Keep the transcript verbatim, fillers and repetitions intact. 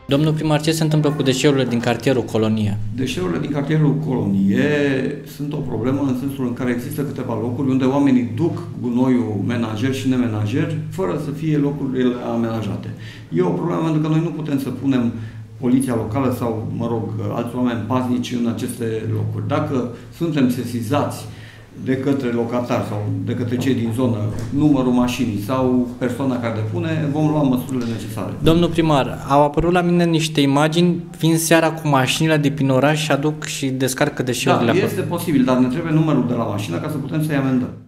Domnul primar, ce se întâmplă cu deșeurile din cartierul Colonie? Deșeurile din cartierul Colonie sunt o problemă în sensul în care există câteva locuri unde oamenii duc gunoiul menajer și nemenajer fără să fie locurile amenajate. E o problemă pentru că noi nu putem să punem poliția locală sau, mă rog, alți oameni paznici în aceste locuri. Dacă suntem sesizați de către locatar sau de către cei din zonă, numărul mașinii sau persoana care depune, vom lua măsurile necesare. Domnul primar, au apărut la mine niște imagini, vin seara cu mașinile de prin oraș și aduc și descarcă deșeurile Da, acolo. este posibil, dar ne trebuie numărul de la mașină ca să putem să-i amendăm.